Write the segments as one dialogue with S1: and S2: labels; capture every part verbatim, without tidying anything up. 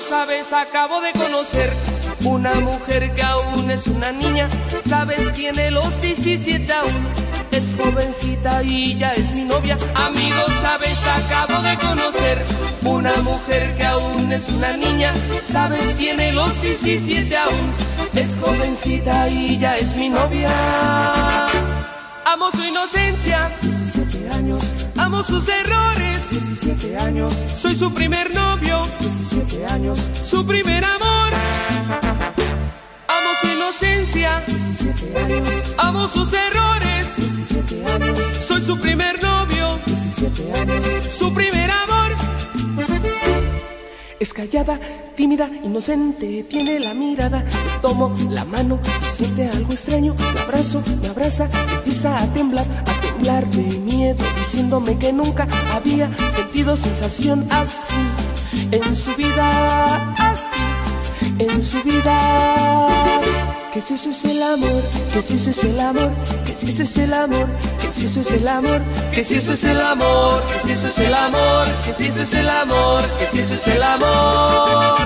S1: sabes, acabo de conocer una mujer que aún es una niña. Sabes, tiene los diecisiete aún, es jovencita y ya es mi novia. Amigos, sabes, acabo de conocer una mujer que aún es una niña. Sabes, tiene los diecisiete aún, es jovencita y ya es mi novia. Amo su inocencia, diecisiete años. Amo sus errores, diecisiete años. Soy su primer novio, diecisiete años. Su primer amor. Amo su inocencia, diecisiete años. Amo sus errores, diecisiete años. Soy su primer novio, diecisiete años. Su primer amor. Es callada, tímida, inocente, tiene la mirada. Le tomo la mano y siente algo extraño. La abrazo, me abraza, empieza a temblar, a temblar de miedo, diciéndome que nunca había sentido sensación así en su vida, así en su vida. Que si eso es el amor, que si eso es el amor, que si eso es el amor, que si eso es el amor, que si eso es el amor, que si eso es el amor, que si eso es el amor, que si eso es el amor.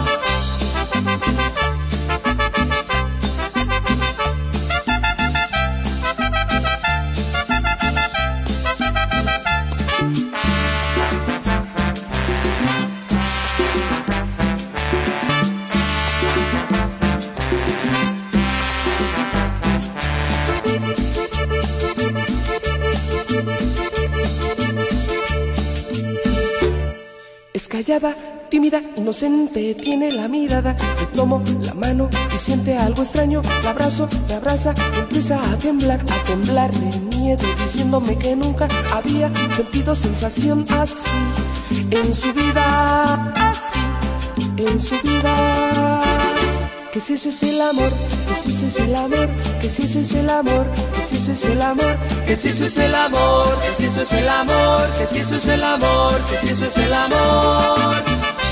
S1: Es callada, tímida, inocente, tiene la mirada. Le tomo la mano y siente algo extraño. La abrazo, me abraza, empieza a temblar, a temblar de miedo, diciéndome que nunca había sentido sensación así en su vida, así en su vida. Que si eso es el amor, que si eso es el amor, que si eso es el amor, que si eso es el amor, que si eso es el amor, que si eso es el amor, que si eso es el amor, que si eso es el amor.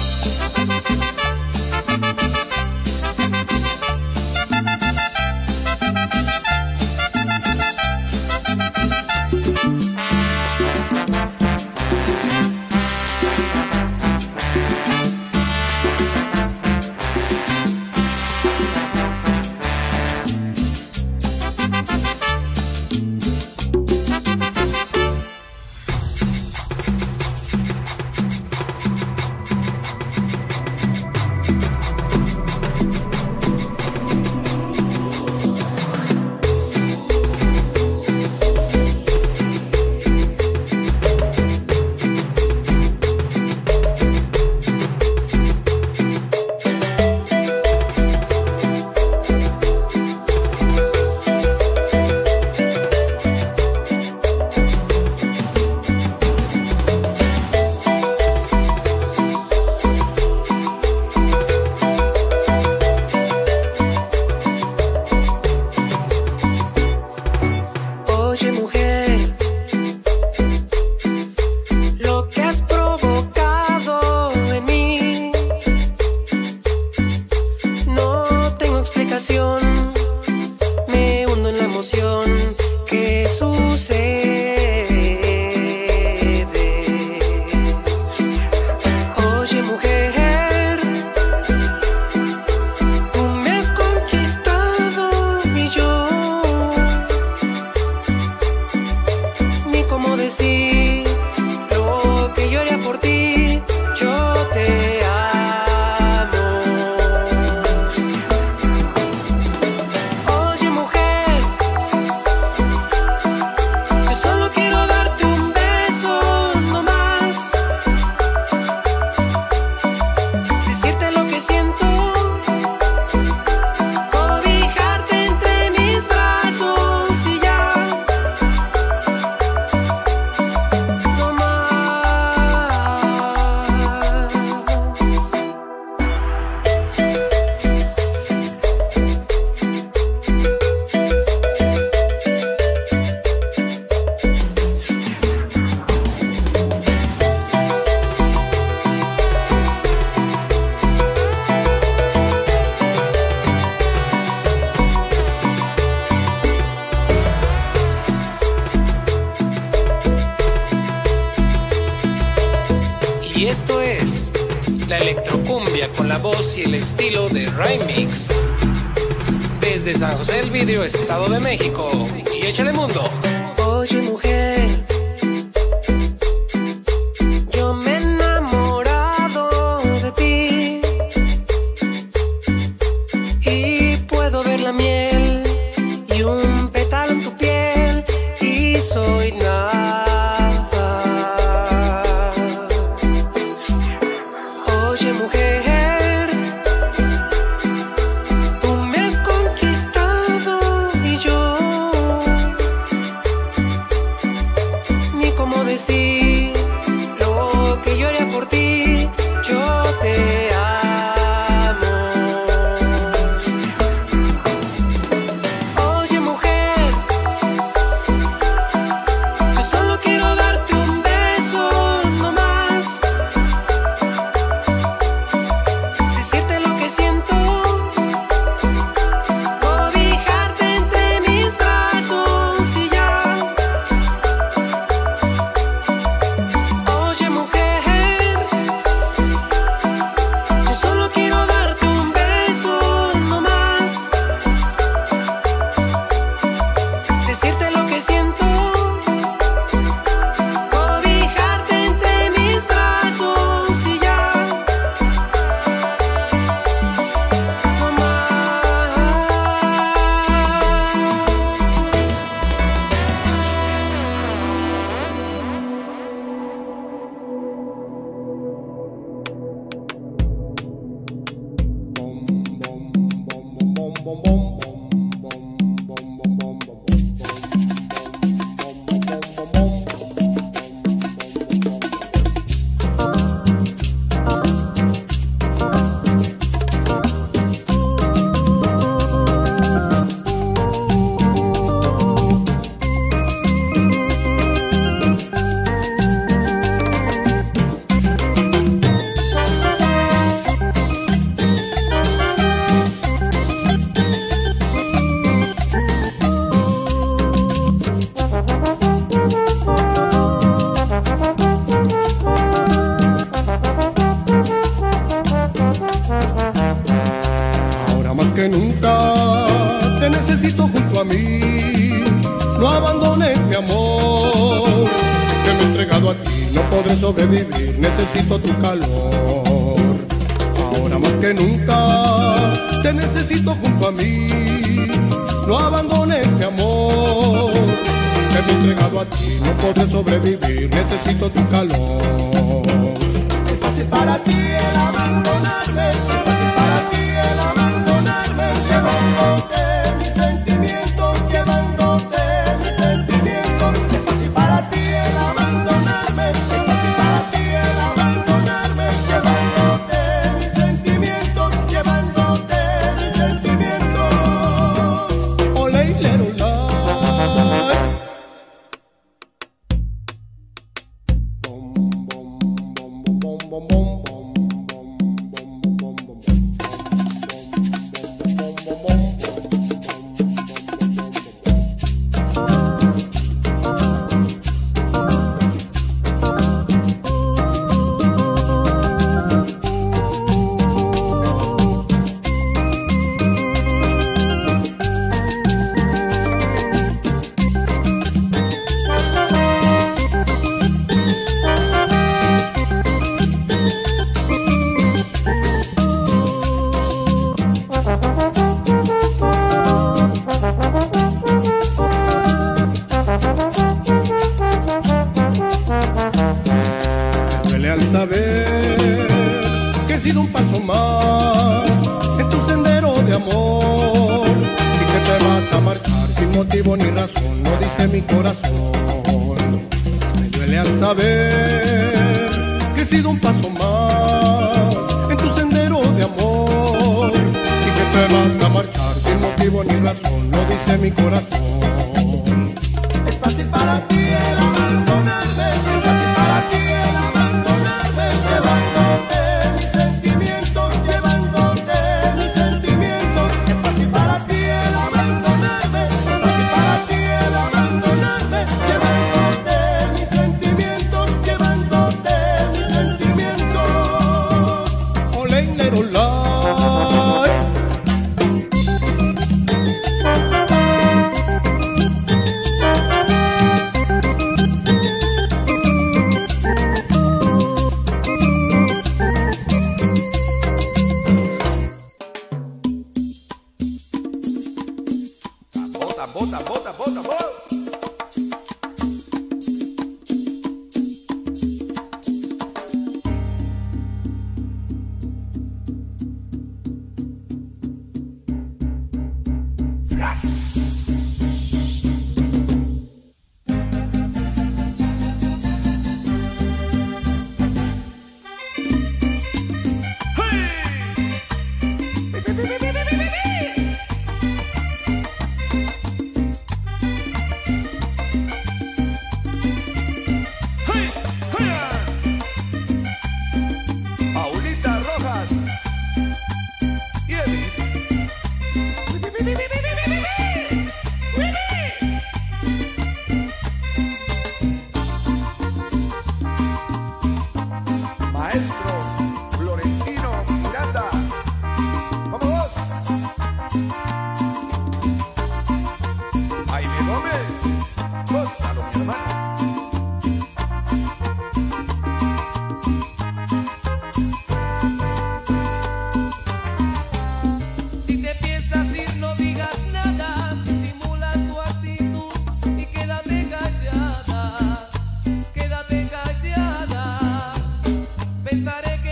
S2: Me hundo en la emoción que sucede. Oye, mujer, tú me has conquistado y yo ni cómo decir lo que yo haría por ti. Yo te amo. Oye, mujer, yo soy
S3: es la electrocumbia con la voz y el estilo de Remix. Desde San José del Vidrio, Estado de México. Y échale mundo.
S2: Oye, mujer, yo me he enamorado de ti y puedo ver la miel y un pétalo en tu piel y soy nada. Oye, mujer, tú me has conquistado y yo ni cómo decir lo que yo haría por ti. Yo te amo. Oye, mujer, yo solo quiero darte un beso, no más. Decirte lo que siento, cobijarte entre mis brazos y ya. Oye, mujer, yo solo quiero darte un beso, no más. Decirte lo que siento, cobijarte entre mis brazos y ya. No más.
S4: Ahora más que nunca te necesito junto a mí. No abandones mi amor, que me he entregado a ti, no podré sobrevivir, necesito tu calor. Ahora más que nunca te necesito junto a mí. No abandones mi amor, que me he entregado a ti, no podré sobrevivir, necesito tu calor. Es fácil para ti el abandonarme, es fácil para ti el abandonarme, llevándote mis sentimientos, llevándote mis sentimientos. Es fácil para ti el abandonarme, es fácil para ti el abandonarme, llevándote mis sentimientos, llevándote mis sentimientos. Ole, lero, la. Bom, bom, bom, bom, bom, bom, bom, bom, bom, bom, bom. Al saber que he sido un paso más en tu sendero de amor y que te vas a marchar sin motivo ni razón, lo dice mi corazón. Me duele al saber que he sido un paso más en tu sendero de amor y que te vas a marchar sin motivo ni razón, lo dice mi corazón. Es fácil para ti el abandonarme, es fácil para ti el abandonarme, llevándote mis sentimientos, llevándote mis sentimientos. Es fácil para ti el abandonarme, es fácil para ti el abandonarme, llevándote mis sentimientos, llevándote mis sentimientos.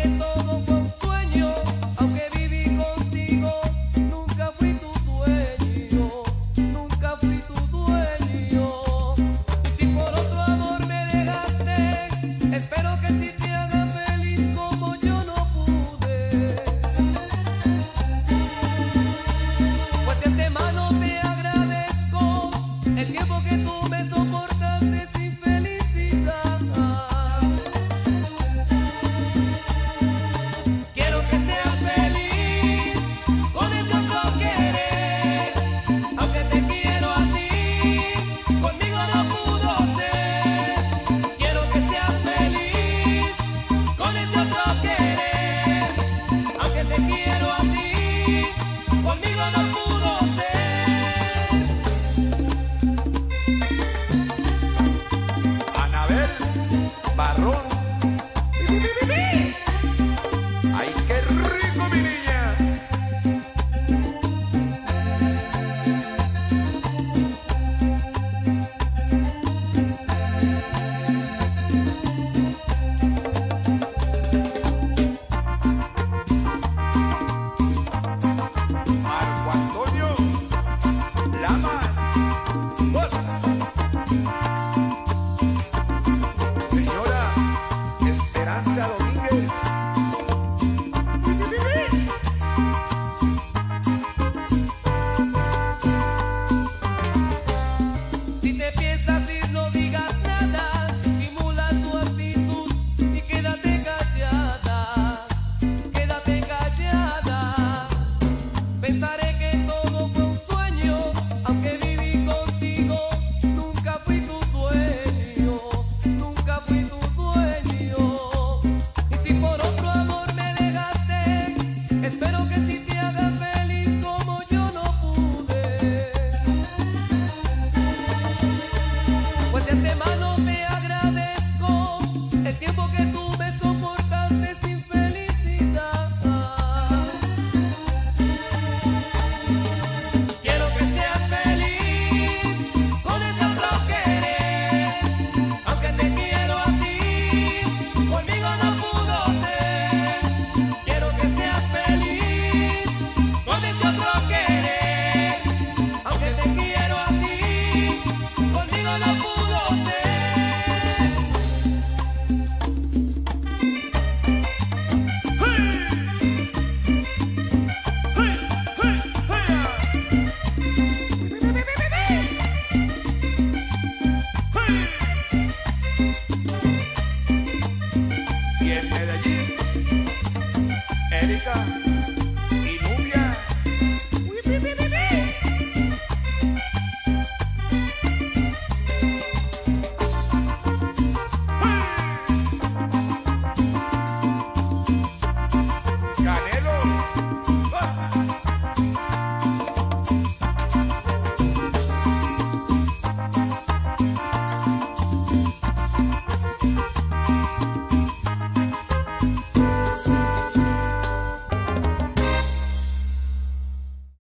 S5: Erika.